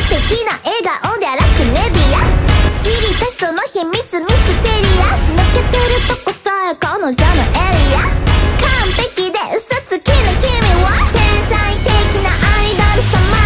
敵な笑顔で荒らすメディア、知りたいその秘密ミステリアス、抜けてるとこさえ彼女のエリア、完璧で嘘つきな君は天才的なアイドル様。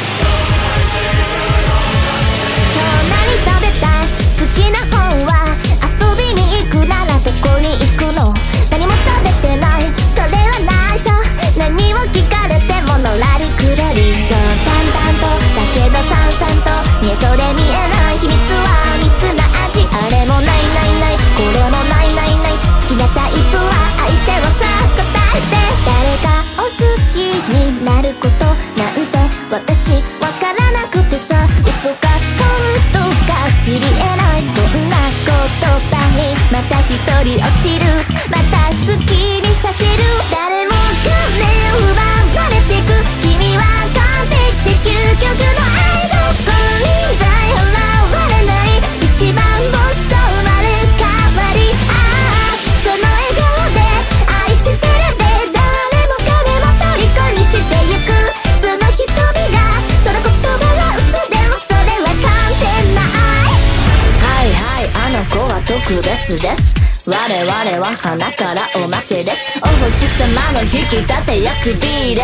今日何食べたい？好きな本は？遊びに行くならどこに行くの？何も食べてない、それは内緒。何を聞かれてものらりくらり、そう淡々とだけどさんさんと見えそうで見えない秘密は密な味、あれもないないない、これもないないない、好きなタイプは相手をさ答えて、誰かを好きになることなんて私わからなくてさ、嘘か本当か知り得ない、そんな言葉にまた一人落ちる、また好きにさせる、誰もが目を奪われてく、君は完璧で究極の愛どこに在払われない、一番星と生まれ変わり、ああその笑顔で愛してるで、誰も彼も虜にしてゆく、その瞳がその言葉が嘘でもそれは完全な愛。はいはい、あの子は特別です、我々は花からおまけです、お星様の引き立て役 B です、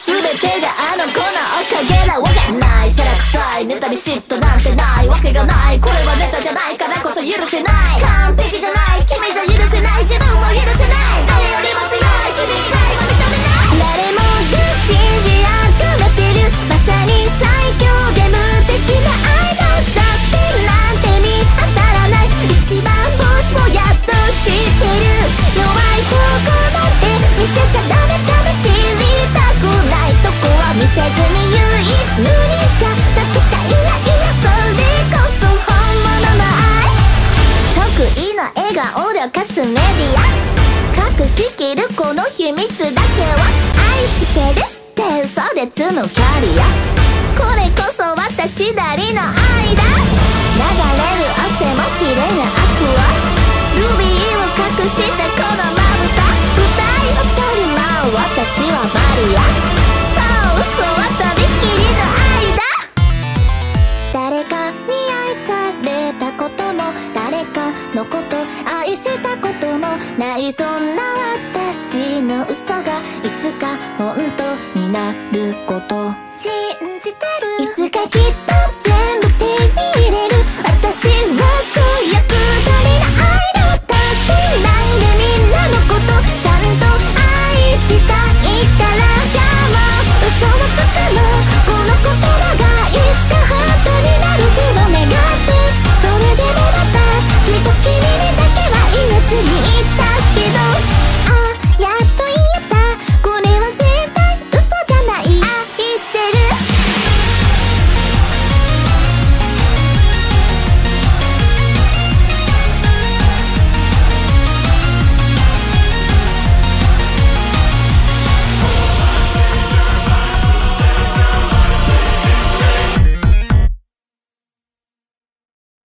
全てがあの子のおかげなわけない、しゃらくさい妬み嫉妬なんてないわけがない、これはネタじゃないからこそ許せない、完璧じゃない君じゃ許せない、自分も許せない、誰よりも強い君以外は認めない、誰もが信じ合ってる、まさに最強で無敵な愛の弱点なんて見当たらない、一番星もやっと知ってる、弱いとこなんて見せちゃダメダメ、知りたくないとこは見せずに唯一無二じゃなくちゃ、いやいやそれこそ本物の愛、得意な笑顔で明かすメディア、隠しきるこの秘密だけは愛してるって嘘で積むキャリア、これこそ私なりの愛だ、流れる汗も綺麗なアクア、ルビーを隠してこのまぶた、舞台当たり前、私はマリア、そう嘘はとびきりの愛だ、誰かに愛されたことも誰かのこと愛したこともない、そんな私の嘘がいつか本当になること信じてる、いつかきっと